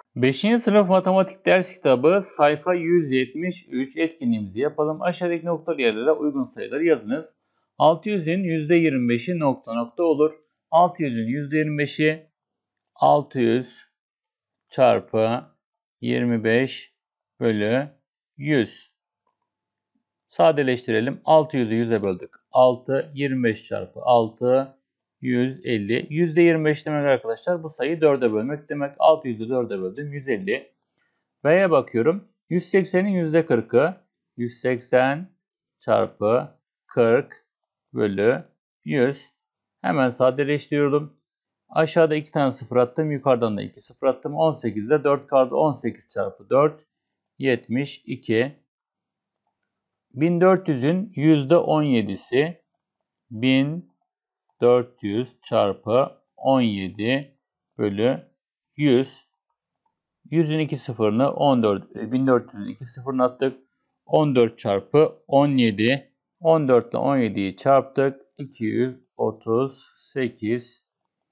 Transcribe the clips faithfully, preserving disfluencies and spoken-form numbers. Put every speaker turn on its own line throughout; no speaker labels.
beşinci sınıf matematik ders kitabı sayfa yüz yetmiş üç etkinliğimizi yapalım. Aşağıdaki noktalı yerlere uygun sayıları yazınız. altı yüzün yüzde yirmi beşi nokta nokta olur. altı yüzün yüzde yirmi beşi altı yüz çarpı yirmi beş bölü yüz. Sadeleştirelim. altı yüzü yüze böldük. altı, yirmi beş çarpı altı, yüz elli. yüzde yirmi beş demek arkadaşlar bu sayıyı dörde bölmek demek. altı yüzü dörde böldüm. yüz elli. B'ye bakıyorum. yüz seksenin yüzde kırkı. yüz seksen çarpı kırk bölü yüz. Hemen sadeleştiriyorum. Aşağıda iki tane sıfır attım. Yukarıdan da iki sıfır attım. on sekizde dört kaldı. on sekiz çarpı dört. yetmiş iki. bin dört yüzün yüzde on yedisi. bin dört yüz çarpı on yedi bölü yüz. yüzün iki sıfırını on dört, bin dört yüzün iki sıfırını attık. on dört çarpı on yedi. on dört ile on yediyi çarptık. iki yüz otuz sekiz.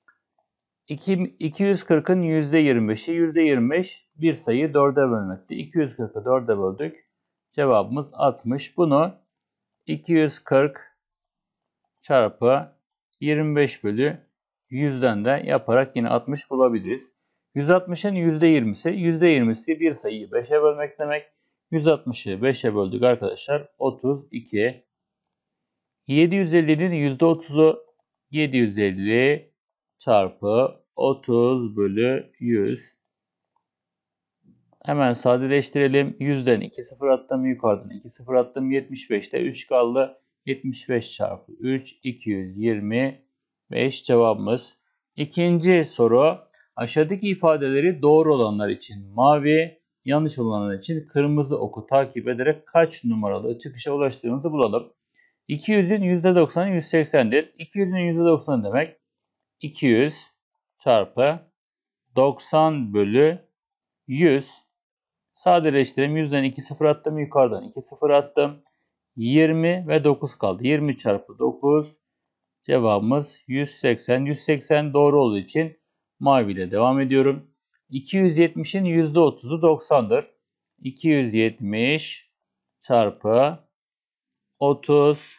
iki yüz kırkın yüzde yirmi beşi. yüzde yirmi beş bir sayıyı dörde bölmekti. iki yüz kırkı dörde böldük. Cevabımız altmış. Bunu iki yüz kırk çarpı yirmi beş bölü yüzden de yaparak yine altmış bulabiliriz. yüz altmışın yüzde yirmisi. yüzde yirmisi bir sayıyı beşe bölmek demek. yüz altmışı beşe böldük arkadaşlar. otuz iki. yedi yüz ellinin yüzde otuzu. yedi yüz elli çarpı otuz bölü yüz. Hemen sadeleştirelim. yüzden iki sıfır attım. Yukarıdan iki sıfır attım. yetmiş beşte üç kaldı. yetmiş beş çarpı üç. iki yüz yirmi beş cevabımız. İkinci soru. Aşağıdaki ifadeleri doğru olanlar için mavi, yanlış olanlar için kırmızı oku takip ederek kaç numaralı çıkışa ulaştığımızı bulalım. iki yüzün yüzde doksanı yüz seksendir. iki yüzün yüzde doksanı demek iki yüz çarpı doksan bölü yüz. Sadeleştirelim. yüzden iki sıfır attım. Yukarıdan iki sıfır attım. yirmi ve dokuz kaldı. yirmi çarpı dokuz. Cevabımız yüz seksen. yüz seksen doğru olduğu için mavi ile devam ediyorum. iki yüz yetmişin yüzde otuzu doksandır. iki yüz yetmiş çarpı otuz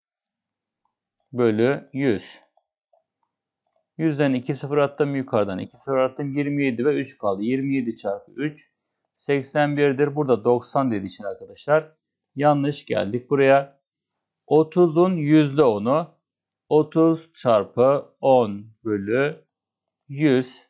bölü yüz. yüzden iki sıfır attım. Yukarıdan iki sıfır attım. yirmi yedi ve üç kaldı. yirmi yedi çarpı üç. seksen birdir. Burada doksan dediği için arkadaşlar yanlış geldik buraya. otuzun yüzde onu. otuz çarpı on bölü yüz.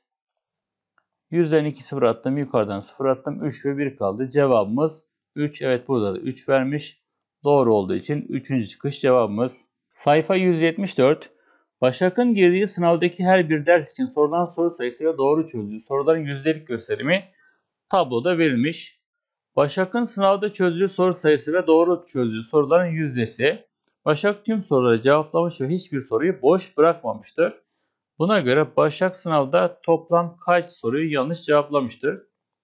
yüzden iki sıfır attım. Yukarıdan sıfır attım. üç ve bir kaldı. Cevabımız üç. Evet, burada da üç vermiş. Doğru olduğu için üçüncü çıkış cevabımız. Sayfa yüz yetmiş dört. Başak'ın girdiği sınavdaki her bir ders için sorulan soru sayısıyla doğru çözdüğü soruların yüzdelik gösterimi tabloda verilmiş. Başak'ın sınavda çözdüğü soru sayısı ve doğru çözdüğü soruların yüzdesi. Başak tüm soruları cevaplamış ve hiçbir soruyu boş bırakmamıştır. Buna göre Başak sınavda toplam kaç soruyu yanlış cevaplamıştır?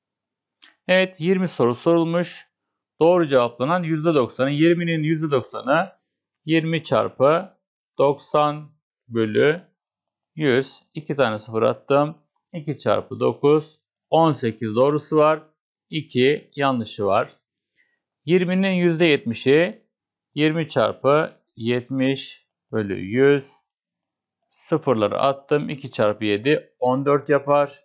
Evet, yirmi soru sorulmuş. Doğru cevaplanan yüzde doksanı. yirminin yüzde doksanı yirmi çarpı doksan bölü yüz. iki tane sıfır attım. iki çarpı dokuz. on sekiz doğrusu var. iki yanlışı var. yirminin yüzde yetmişi yirmi çarpı yetmiş bölü yüz. Sıfırları attım. iki çarpı yedi on dört yapar.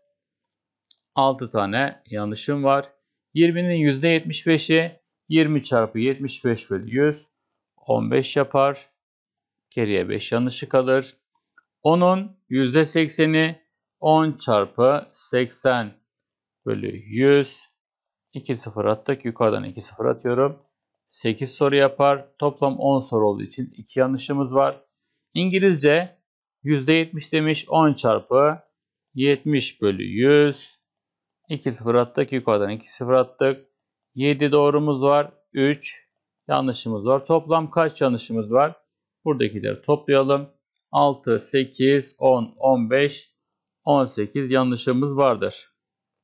altı tane yanlışım var. yirminin yüzde yetmiş beşi yirmi çarpı yetmiş beş bölü yüz. on beş yapar. Geriye beş yanlışı kalır. onun yüzde sekseni on çarpı seksen bölü yüz. iki sıfır attık. Yukarıdan iki sıfır atıyorum. sekiz soru yapar. Toplam on soru olduğu için iki yanlışımız var. İngilizce yüzde yetmiş demiş. on çarpı yetmiş bölü yüz. iki sıfır attık. Yukarıdan iki sıfır attık. yedi doğrumuz var. üç yanlışımız var. Toplam kaç yanlışımız var? Buradakileri toplayalım. altı, sekiz, on, on beş, on sekiz yanlışımız vardır.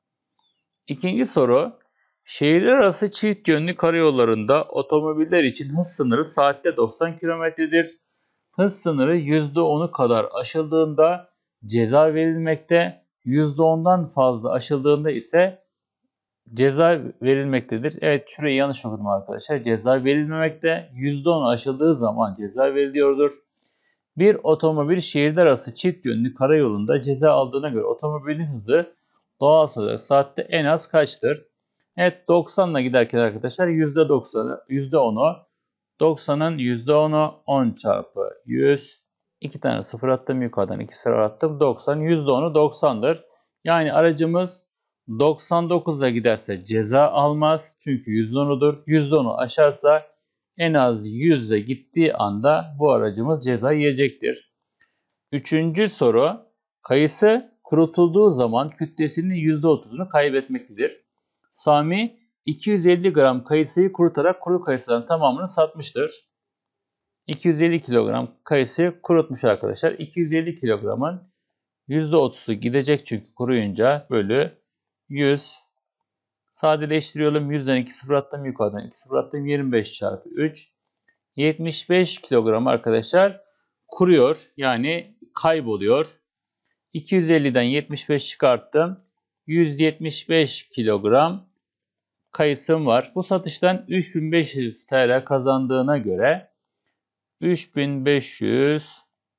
İkinci soru. Şehirler arası çift yönlü karayollarında otomobiller için hız sınırı saatte doksan kilometredir. Hız sınırı yüzde onu kadar aşıldığında ceza verilmekte. yüzde ondan fazla aşıldığında ise ceza verilmektedir. Evet, şurayı yanlış okudum arkadaşlar. Ceza verilmemekte. yüzde on aşıldığı zaman ceza veriliyordur. Bir otomobil şehirler arası çift yönlü karayolunda ceza aldığına göre otomobilin hızı doğal olarak saatte en az kaçtır? Evet, doksanla giderken arkadaşlar yüzde doksanı, yüzde onu, doksanın yüzde onu on çarpı yüz. iki tane sıfır attım yukarıdan, iki sıfır attım. doksan, yüzde onu doksandır. Yani aracımız doksan dokuzla giderse ceza almaz. Çünkü yüzde onudur. yüzde onu aşarsa en az yüzle gittiği anda bu aracımız ceza yiyecektir. Üçüncü soru. Kayısı kurutulduğu zaman kütlesinin yüzde otuzunu kaybetmektedir. Sami iki yüz elli gram kayısıyı kurutarak kuru kayısıların tamamını satmıştır. iki yüz elli kilogram kayısı kurutmuş arkadaşlar. iki yüz elli kilogramın yüzde otuzu gidecek çünkü kuruyunca, bölü yüz. Sadeleştiriyorum. yüzden iki sıfır attım yukarıdan. iki sıfır attım. yirmi beş çarpı üç. yetmiş beş kilogram arkadaşlar kuruyor. Yani kayboluyor. iki yüz elliden yetmiş beş çıkarttım. yüz yetmiş beş kilogram kayısım var. Bu satıştan üç bin beş yüz T L kazandığına göre üç bin beş yüz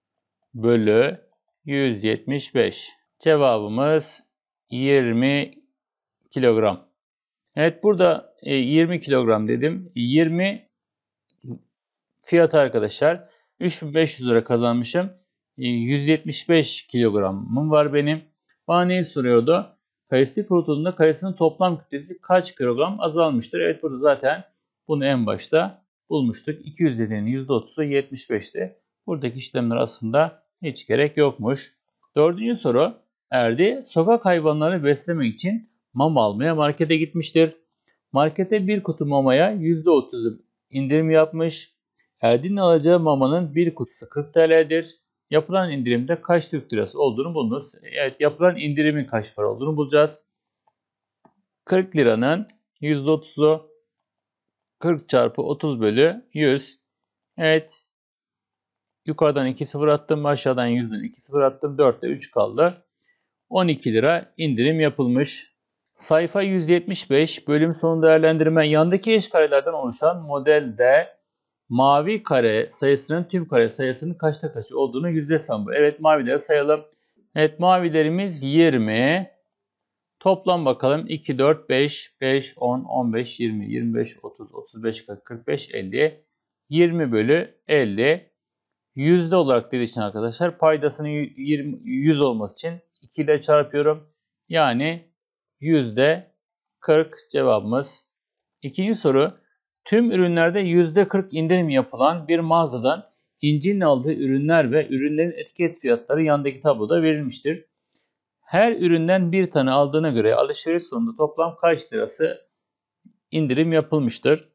bölü yüz yetmiş beş. Cevabımız yirmi kilogram. Evet, burada yirmi kilogram dedim. yirmi fiyatı arkadaşlar. üç bin beş yüz lira kazanmışım. yüz yetmiş beş kilogramım var benim. Bana neyi soruyordu? Kayısı kurutulduğunda kayısının toplam kütlesi kaç kilogram azalmıştır? Evet, burada zaten bunu en başta bulmuştuk. iki yüz elli'nin yüzde otuzu yetmiş beş'ti. Buradaki işlemler aslında hiç gerek yokmuş. Dördüncü soru. Erdi sokak hayvanlarını beslemek için mama almaya markete gitmiştir. Markete bir kutu mamaya yüzde otuzu indirim yapmış. Erdi'nin alacağı mamanın bir kutusu kırk T L'dir. Yapılan indirimde kaç Türk lirası olduğunu bulunuz. Evet, yapılan indirimin kaç para olduğunu bulacağız. kırk liranın yüzde otuzu kırk çarpı otuz bölü yüz. Evet. Yukarıdan iki sıfır attım. Aşağıdan yüzden iki sıfır attım. dörtte üç kaldı. on iki lira indirim yapılmış. Sayfa yüz yetmiş beş. Bölüm sonu değerlendirme. Yandaki eş karelerden oluşan modelde mavi kare sayısının tüm kare sayısının kaçta kaçı olduğunu yüzde hesabı. Evet, mavileri sayalım. Evet, mavilerimiz yirmi. Toplam bakalım. iki, dört, beş, beş, on, on beş, yirmi, yirmi beş, otuz, otuz beş, kırk, kırk beş, elli. yirmi bölü elli. Yüzde olarak dediği için arkadaşlar paydasının yirmi, yüz olması için iki ile çarpıyorum. Yani yüzde kırk cevabımız. İkinci soru. Tüm ürünlerde yüzde kırk indirim yapılan bir mağazadan İnci'nin aldığı ürünler ve ürünlerin etiket fiyatları yandaki tabloda verilmiştir. Her üründen bir tane aldığına göre alışveriş sonunda toplam kaç lirası indirim yapılmıştır?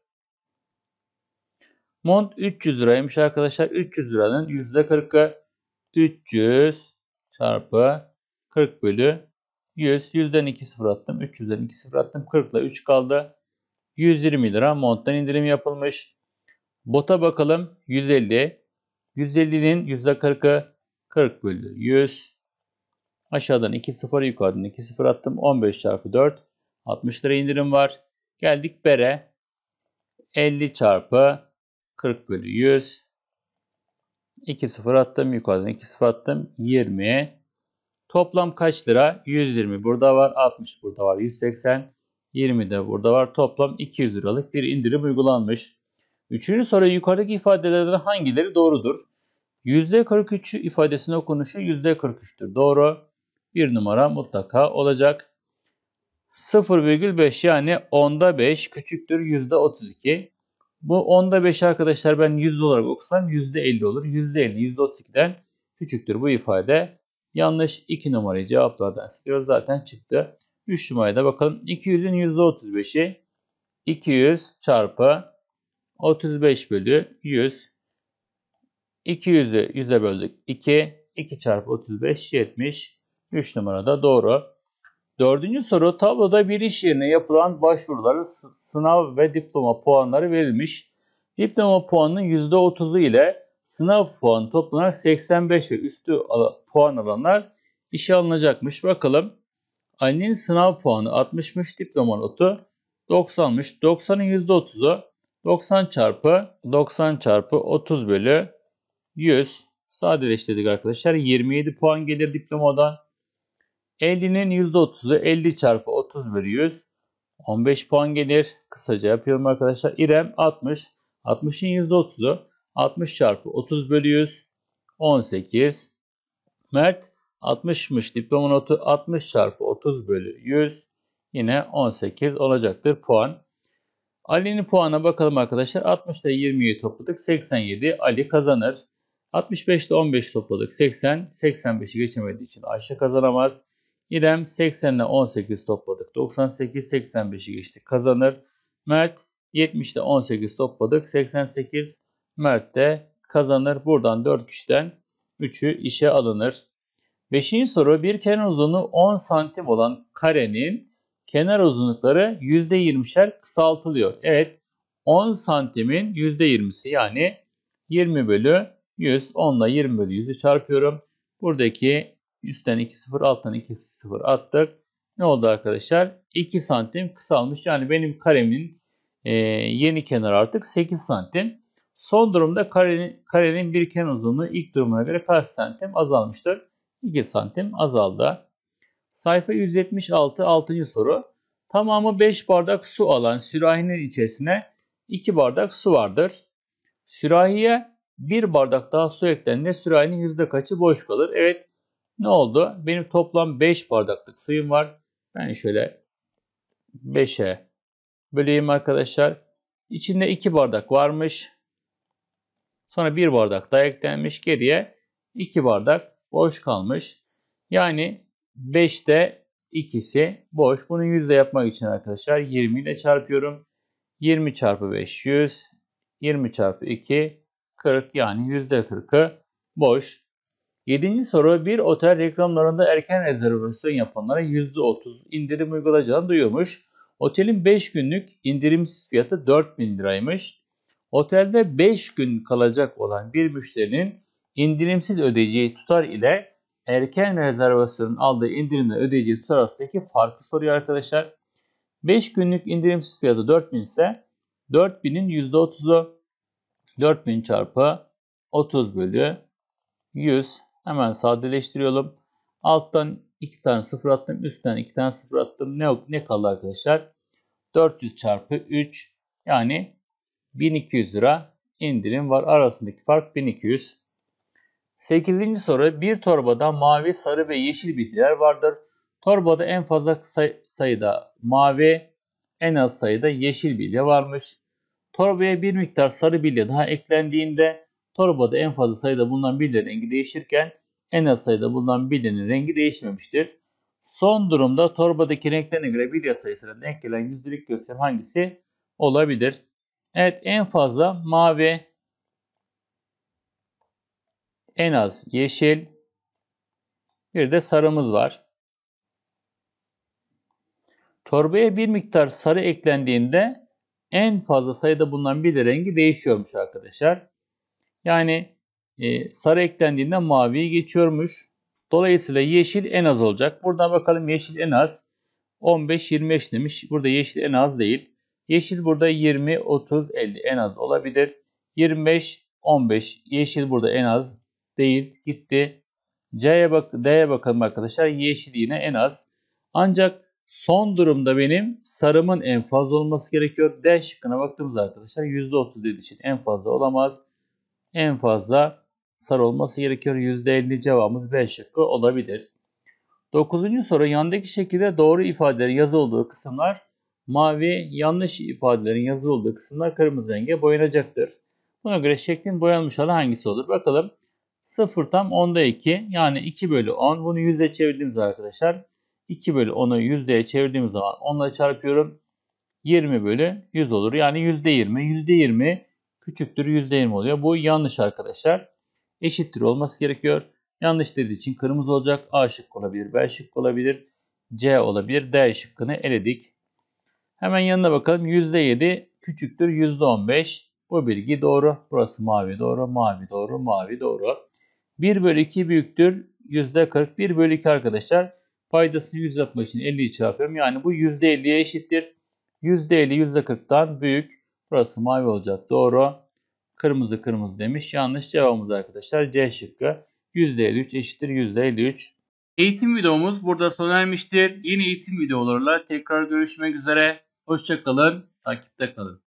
Mont üç yüz liraymış arkadaşlar. üç yüz liranın yüzde kırk'ı üç yüz çarpı kırk bölü yüz. yüzden iki sıfır attım. üç yüzden iki sıfır attım. kırk ile üç kaldı. yüz yirmi lira monttan indirim yapılmış. Bota bakalım. yüz elli. yüz elli'nin yüzde kırk'ı kırk bölü yüz. Aşağıdan iki sıfır, yukarıdan iki sıfır attım. on beş çarpı dört. altmış lira indirim var. Geldik bere. elli çarpı kırk bölü yüz. iki sıfır attım. Yukarıdan iki sıfır attım. yirmi. Toplam kaç lira? yüz yirmi burada var. altmış burada var. yüz seksen. yirmi de burada var. Toplam iki yüz liralık bir indirim uygulanmış. Üçüncü soru, yukarıdaki ifadelerden hangileri doğrudur? yüzde kırk üç ifadesinin okunuşu yüzde kırk üç'tür. Doğru. Bir numara mutlaka olacak. sıfır virgül beş yani onda beş küçüktür yüzde otuz iki. Bu onda beş arkadaşlar ben yüz olarak okusam yüzde elli olur. yüzde elli yüzde otuz iki'den küçüktür bu ifade. Yanlış. iki numarayı cevaplardan siliyoruz. Zaten çıktı. üç numaraya da bakalım. iki yüz'ün yüzde otuz beş'i iki yüz çarpı otuz beş bölü yüz. iki yüz'ü yüz'e böldük. iki. iki çarpı otuz beş yetmiş. üç numarada doğru. Dördüncü soru, tabloda bir iş yerine yapılan başvuruların sınav ve diploma puanları verilmiş. Diploma puanının yüzde otuz'u ile sınav puanı toplanarak seksen beş ve üstü puan alanlar işe alınacakmış. Bakalım. Ali'nin sınav puanı altmışmış, diploma notu doksanmış. doksanın yüzde otuzu doksan çarpı doksan çarpı otuz bölü yüz. Sadeleştirdik arkadaşlar. yirmi yedi puan gelir diplomadan. ellinin yüzde otuzu elli çarpı otuz bölü yüz. on beş puan gelir. Kısaca yapıyorum arkadaşlar. İrem altmış. altmışın yüzde otuzu altmış çarpı otuz bölü yüz. on sekiz. Mert altmışmış, diploma notu altmış çarpı otuz bölü yüz. Yine on sekiz olacaktır puan. Ali'nin puanına bakalım arkadaşlar. altmışta yirmiyi topladık. seksen yedi. Ali kazanır. altmış beşte on beş topladık. seksen. seksen beşi geçemediği için Ayşe kazanamaz. İrem seksen ile on sekiz topladık. doksan sekiz. seksen beşi geçti. Kazanır. Mert yetmiş ile on sekiz topladık. seksen sekiz. Mert de kazanır. Buradan dört kişiden üçü işe alınır. Beşinci soru, bir kenar uzunluğu on santim olan karenin kenar uzunlukları yüzde yirmişer kısaltılıyor. Evet, on santimin yüzde yirmisi yani yirmi bölü yüz. on ile yirmi bölü yüzü çarpıyorum. Buradaki üstten iki sıfır, alttan iki sıfır attık. Ne oldu arkadaşlar? iki santim kısalmış. Yani benim karemin e, yeni kenarı artık sekiz santim. Son durumda karenin, karenin bir kenar uzunluğu ilk durumuna göre kaç santim azalmıştır? iki santim azaldı. Sayfa yüz yetmiş altı. altıncı soru. Tamamı beş bardak su alan sürahinin içerisine iki bardak su vardır. Sürahiye bir bardak daha su eklendiğinde sürahinin yüzde kaçı boş kalır? Evet. Ne oldu? Benim toplam beş bardaklık suyum var. Ben şöyle beşe böleyim arkadaşlar. İçinde iki bardak varmış. Sonra bir bardak daha eklenmiş. Geriye iki bardak boş kalmış. Yani beşte ikisi boş. Bunu yüzde yapmak için arkadaşlar yirmi ile çarpıyorum. yirmi çarpı beş yüz. yirmi çarpı iki kırk, yani yüzde kırkı boş. yedinci soru, bir otel reklamlarında erken rezervasyon yapanlara yüzde otuz indirim uygulayacağını duyurmuş. Otelin beş günlük indirimsiz fiyatı dört bin liraymış. Otelde beş gün kalacak olan bir müşterinin indirimsiz ödeyeceği tutar ile erken rezervasyonun aldığı indirimle ödeyeceği tutar arasındaki farkı soruyor arkadaşlar. beş günlük indirimsiz fiyatı dört bin ise dört binin yüzde otuzu dört bin çarpı otuz bölü yüz. Hemen sadeleştiriyorum. Alttan iki tane sıfır attım. Üstten iki tane sıfır attım. Ne, ne kaldı arkadaşlar? dört yüz çarpı üç, yani bin iki yüz lira indirim var. Arasındaki fark bin iki yüz. sekizinci soru. Bir torbada mavi, sarı ve yeşil bilyeler vardır. Torbada en fazla say sayıda mavi, en az sayıda yeşil bilye varmış. Torbaya bir miktar sarı bilye daha eklendiğinde torbada en fazla sayıda bulunan bilyenin rengi değişirken en az sayıda bulunan bilyenin rengi değişmemiştir. Son durumda torbadaki renklerine göre bilye sayısına denk gelen yüzdelik gösterim hangisi olabilir? Evet, en fazla mavi, en az yeşil, bir de sarımız var. Torbaya bir miktar sarı eklendiğinde en fazla sayıda bulunan bilye rengi değişiyormuş arkadaşlar. Yani e, sarı eklendiğinde maviyi geçiyormuş. Dolayısıyla yeşil en az olacak. Buradan bakalım, yeşil en az on beş yirmi beş demiş. Burada yeşil en az değil. Yeşil burada yirmi, otuz, elli en az olabilir. yirmi beş, on beş. Yeşil burada en az değil. Gitti. C'ye bak, D'ye bakalım arkadaşlar. Yeşil yine en az. Ancak son durumda benim sarımın en fazla olması gerekiyor. D şıkkına baktığımızda arkadaşlar yüzde otuz dediği için en fazla olamaz. En fazla sarı olması gerekiyor. yüzde elli cevabımız B şıkkı olabilir. dokuzuncu soru. Yandaki şekilde doğru ifadelerin yazı olduğu kısımlar mavi, yanlış ifadelerin yazı olduğu kısımlar kırmızı renge boyanacaktır. Buna göre şeklin boyanmış olan hangisi olur? Bakalım. sıfır tam onda iki, yani iki bölü on. Bunu yüzde çevirdiğimiz arkadaşlar iki bölü onu yüzdeye çevirdiğimiz zaman on ile çarpıyorum. yirmi bölü yüz olur. Yani yüzde yirmi. yüzde yirmi küçüktür yüzde yirmi oluyor. Bu yanlış arkadaşlar. Eşittir olması gerekiyor. Yanlış dediği için kırmızı olacak. A şıkkı olabilir, B şıkkı olabilir, C olabilir. D şıkkını eledik. Hemen yanına bakalım. yüzde yedi küçüktür yüzde on beş. Bu bilgi doğru. Burası mavi doğru, mavi doğru, mavi doğru. bir bölü iki büyüktür yüzde kırk. bir bölü iki arkadaşlar. Paydasını yüz yapmak için elliyi çarpıyorum. Yani bu yüzde elliye eşittir. yüzde elli yüzde kırktan büyük. Burası mavi olacak. Doğru. Kırmızı kırmızı demiş. Yanlış cevabımız arkadaşlar C şıkkı. yüzde elli üç eşittir yüzde elli üç. Eğitim videomuz burada sona ermiştir. Yeni eğitim videolarıyla tekrar görüşmek üzere. Hoşça kalın. Takipte kalın.